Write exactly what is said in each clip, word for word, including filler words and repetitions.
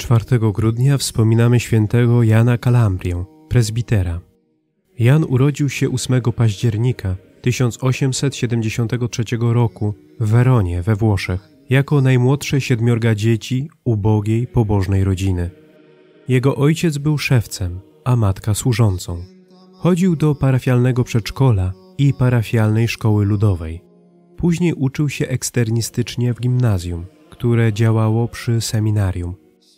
czwartego grudnia wspominamy świętego Jana Kalambrię, prezbitera. Jan urodził się ósmego października tysiąc osiemset siedemdziesiątego trzeciego roku w Weronie we Włoszech, jako najmłodsze siedmiorga dzieci ubogiej, pobożnej rodziny. Jego ojciec był szewcem, a matka służącą. Chodził do parafialnego przedszkola i parafialnej szkoły ludowej. Później uczył się eksternistycznie w gimnazjum, które działało przy seminarium.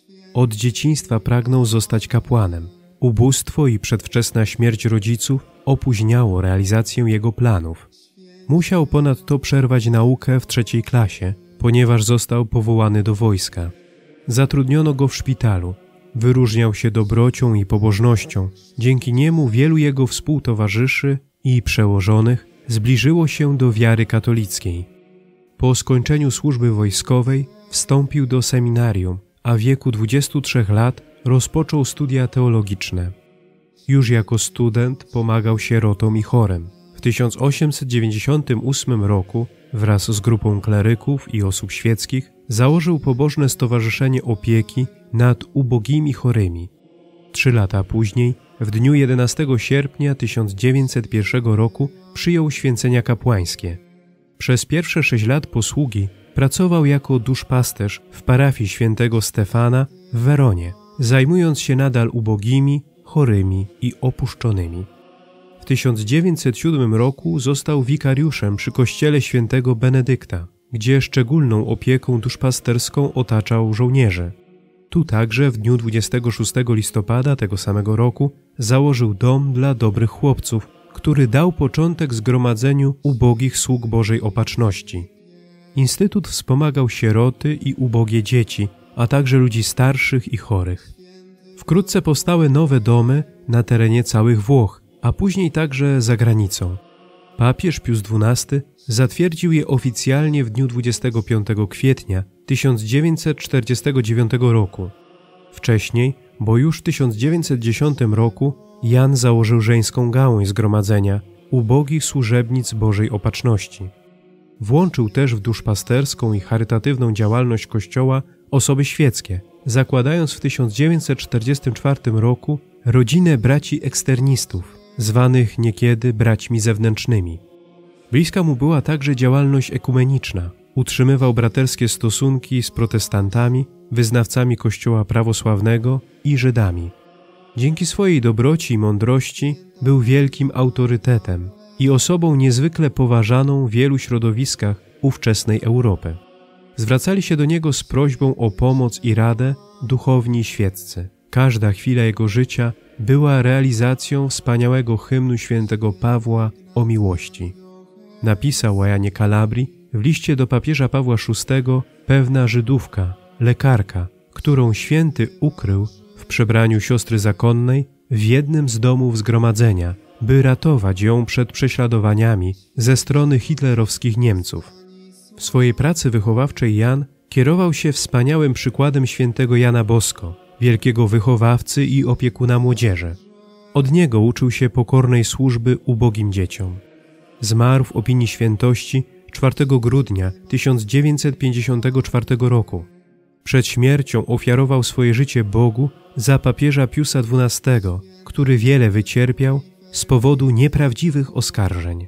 Od dzieciństwa pragnął zostać kapłanem. Ubóstwo i przedwczesna śmierć rodziców opóźniało realizację jego planów. Musiał ponadto przerwać naukę w trzeciej klasie, ponieważ został powołany do wojska. Zatrudniono go w szpitalu. Wyróżniał się dobrocią i pobożnością. Dzięki niemu wielu jego współtowarzyszy i przełożonych zbliżyło się do wiary katolickiej. Po skończeniu służby wojskowej wstąpił do seminarium, a w wieku dwudziestu trzech lat rozpoczął studia teologiczne. Już jako student pomagał sierotom i chorym. W tysiąc osiemset dziewięćdziesiątym ósmym roku wraz z grupą kleryków i osób świeckich założył pobożne stowarzyszenie opieki nad ubogimi chorymi. Trzy lata później, w dniu jedenastego sierpnia tysiąc dziewięćset pierwszego roku, przyjął święcenia kapłańskie. Przez pierwsze sześć lat posługi pracował jako duszpasterz w parafii świętego Stefana w Weronie, zajmując się nadal ubogimi, chorymi i opuszczonymi. W tysiąc dziewięćset siódmym roku został wikariuszem przy kościele świętego Benedykta, gdzie szczególną opieką duszpasterską otaczał żołnierzy. Tu także w dniu dwudziestego szóstego listopada tego samego roku założył dom dla dobrych chłopców, który dał początek zgromadzeniu ubogich sług Bożej Opatrzności. Instytut wspomagał sieroty i ubogie dzieci, a także ludzi starszych i chorych. Wkrótce powstały nowe domy na terenie całych Włoch, a później także za granicą. Papież Pius dwunasty zatwierdził je oficjalnie w dniu dwudziestego piątego kwietnia tysiąc dziewięćset czterdziestego dziewiątego roku. Wcześniej, bo już w tysiąc dziewięćset dziesiątym roku, Jan założył żeńską gałąź zgromadzenia ubogich służebnic Bożej Opatrzności. Włączył też w duszpasterską i charytatywną działalność Kościoła osoby świeckie, zakładając w tysiąc dziewięćset czterdziestym czwartym roku rodzinę braci eksternistów, zwanych niekiedy braćmi zewnętrznymi. Bliska mu była także działalność ekumeniczna. Utrzymywał braterskie stosunki z protestantami, wyznawcami Kościoła prawosławnego i Żydami. Dzięki swojej dobroci i mądrości był wielkim autorytetem i osobą niezwykle poważaną w wielu środowiskach ówczesnej Europy. Zwracali się do niego z prośbą o pomoc i radę duchowni świeccy. Każda chwila jego życia była realizacją wspaniałego hymnu świętego Pawła o miłości. Napisał o Janie Kalabrii w liście do papieża Pawła szóstego pewna Żydówka, lekarka, którą święty ukrył w przebraniu siostry zakonnej w jednym z domów zgromadzenia, by ratować ją przed prześladowaniami ze strony hitlerowskich Niemców. W swojej pracy wychowawczej Jan kierował się wspaniałym przykładem świętego Jana Bosko, wielkiego wychowawcy i opiekuna młodzieży. Od niego uczył się pokornej służby ubogim dzieciom. Zmarł w opinii świętości czwartego grudnia tysiąc dziewięćset pięćdziesiątego czwartego roku. Przed śmiercią ofiarował swoje życie Bogu za papieża Piusa dwunastego, który wiele wycierpiał z powodu nieprawdziwych oskarżeń.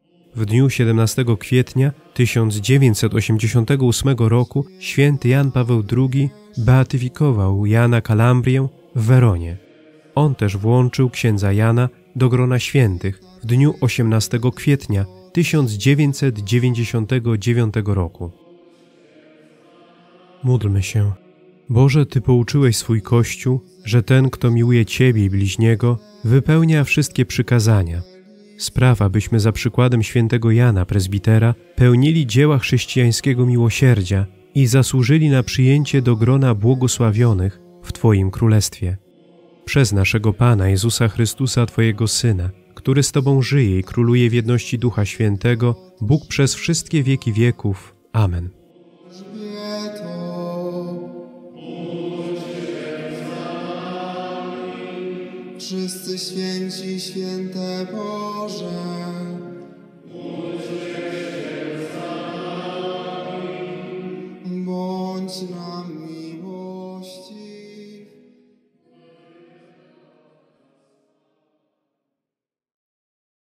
W dniu siedemnastego kwietnia tysiąc dziewięćset osiemdziesiątego ósmego roku święty Jan Paweł drugi beatyfikował Jana Kalambrię w Weronie. On też włączył księdza Jana do grona świętych w dniu osiemnastego kwietnia tysiąc dziewięćset dziewięćdziesiątego dziewiątego roku. Módlmy się. Boże, Ty pouczyłeś swój Kościół, że ten, kto miłuje Ciebie i bliźniego, wypełnia wszystkie przykazania. Spraw, abyśmy za przykładem świętego Jana, prezbitera, pełnili dzieła chrześcijańskiego miłosierdzia i zasłużyli na przyjęcie do grona błogosławionych w Twoim Królestwie. Przez naszego Pana Jezusa Chrystusa, Twojego Syna, który z Tobą żyje i króluje w jedności Ducha Świętego, Bóg przez wszystkie wieki wieków. Amen. Wszyscy święci, święte Boże,